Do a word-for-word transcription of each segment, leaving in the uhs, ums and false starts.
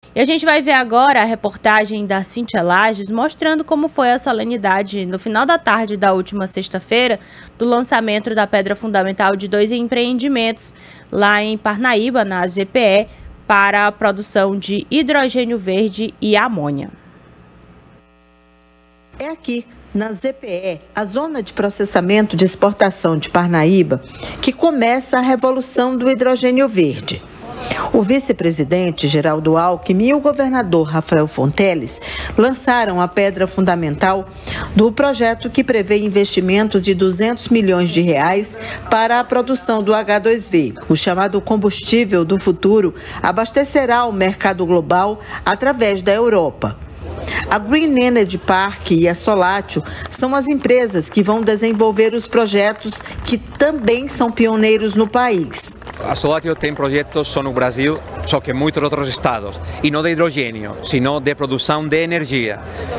E a gente vai ver agora a reportagem da Cíntia Lages mostrando como foi a solenidade no final da tarde da última sexta-feira do lançamento da pedra fundamental de dois empreendimentos lá em Parnaíba, na Z P E, para a produção de hidrogênio verde e amônia. É aqui, na Z P E, a zona de processamento de exportação de Parnaíba, que começa a revolução do hidrogênio verde. O vice-presidente Geraldo Alckmin e o governador Rafael Fonteles lançaram a pedra fundamental do projeto que prevê investimentos de duzentos milhões de reais para a produção do H dois V. O chamado combustível do futuro abastecerá o mercado global através da Europa. A Green Energy Park e a Solatio são as empresas que vão desenvolver os projetos que também são pioneiros no país. A Solatio tem projetos só no Brasil, só que em muitos outros estados, e não de hidrogênio, sino de produção de energia.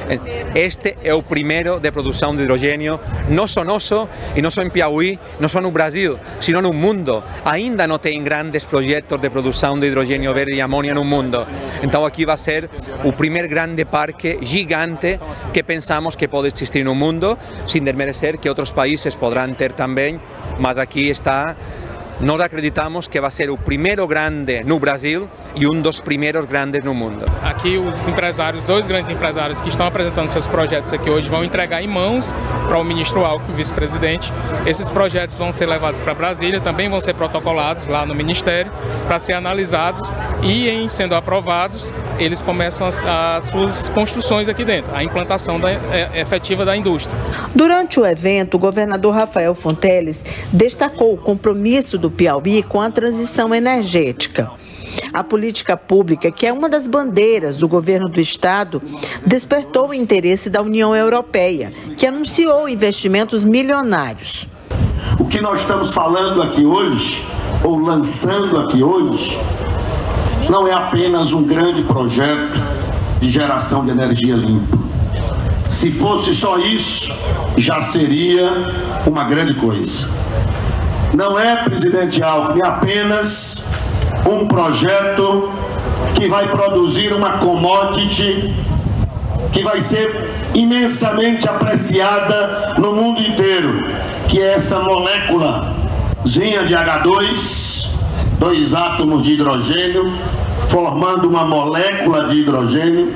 Este é o primeiro de produção de hidrogênio, não só nosso, e não só em Piauí, não só no Brasil, sino no mundo. Ainda não tem grandes projetos de produção de hidrogênio verde e amônia no mundo. Então aqui vai ser o primeiro grande parque gigante que pensamos que pode existir no mundo, sem desmerecer que outros países poderão ter também, mas aqui está. Nós acreditamos que vai ser o primeiro grande no Brasil e um dos primeiros grandes no mundo. Aqui os empresários, dois grandes empresários que estão apresentando seus projetos aqui hoje vão entregar em mãos para o ministro Alckmin, vice-presidente. Esses projetos vão ser levados para Brasília, também vão ser protocolados lá no Ministério para ser analisados e, em sendo aprovados, eles começam as, as suas construções aqui dentro, a implantação da, é, efetiva da indústria. Durante o evento, o governador Rafael Fonteles destacou o compromisso do Piauí com a transição energética. A política pública, que é uma das bandeiras do governo do estado, despertou o interesse da União Europeia, que anunciou investimentos milionários. O que nós estamos falando aqui hoje, ou lançando aqui hoje, não é apenas um grande projeto de geração de energia limpa. Se fosse só isso, já seria uma grande coisa. Não é, presidente Alckmin, apenas um projeto que vai produzir uma commodity que vai ser imensamente apreciada no mundo inteiro, que é essa moléculazinha de H dois, dois átomos de hidrogênio, formando uma molécula de hidrogênio,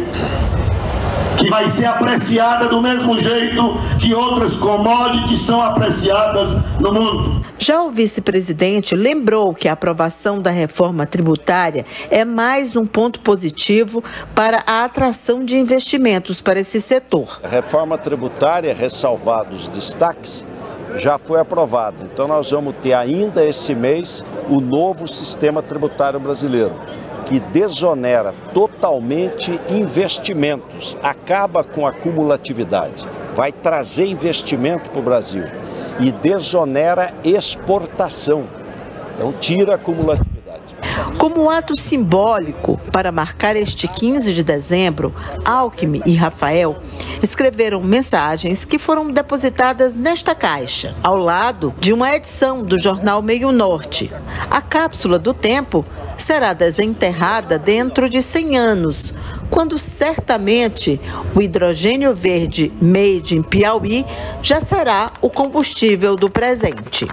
que vai ser apreciada do mesmo jeito que outras commodities são apreciadas no mundo. Já o vice-presidente lembrou que a aprovação da reforma tributária é mais um ponto positivo para a atração de investimentos para esse setor. A reforma tributária, ressalvados os destaques, já foi aprovada. Então nós vamos ter ainda esse mês o novo sistema tributário brasileiro, que desonera totalmente investimentos, acaba com a cumulatividade, vai trazer investimento para o Brasil e desonera exportação, então tira a cumulatividade. Como ato simbólico para marcar este quinze de dezembro, Alckmin e Rafael escreveram mensagens que foram depositadas nesta caixa, ao lado de uma edição do jornal Meio Norte. A cápsula do tempo será desenterrada dentro de cem anos, quando certamente o hidrogênio verde made in Piauí já será o combustível do presente.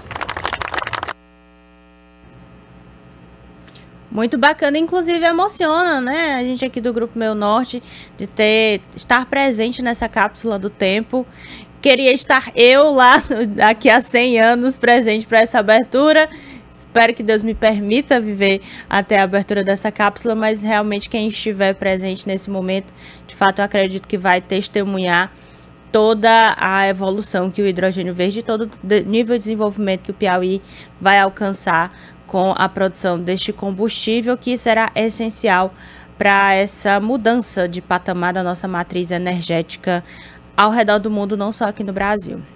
Muito bacana, inclusive emociona, né? A gente aqui do Grupo Meio Norte de ter, estar presente nessa cápsula do tempo. Queria estar eu lá daqui a cem anos presente para essa abertura. Espero que Deus me permita viver até a abertura dessa cápsula, mas realmente quem estiver presente nesse momento, de fato eu acredito que vai testemunhar toda a evolução que o hidrogênio verde e todo o nível de desenvolvimento que o Piauí vai alcançar com a produção deste combustível, que será essencial para essa mudança de patamar da nossa matriz energética ao redor do mundo, não só aqui no Brasil.